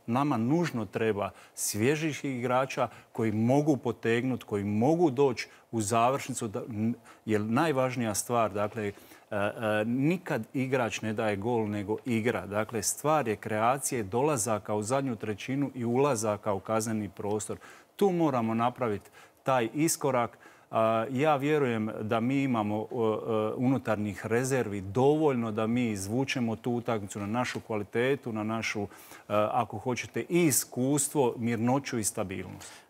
nama nužno treba svježih igrača koji mogu potegnuti, koji mogu doći u završnicu, jer najvažnija stvar, dakle, nikad igrač ne daje gol nego igra. Dakle, stvar je kreacije, dolazaka u zadnju trećinu i ulazaka u kazneni prostor. Tu moramo napraviti taj iskorak. Ja vjerujem da mi imamo unutarnjih rezervi dovoljno da mi izvučemo tu utakmicu na našu kvalitetu, na našu, ako hoćete, i iskustvo, mirnoću i stabilnost.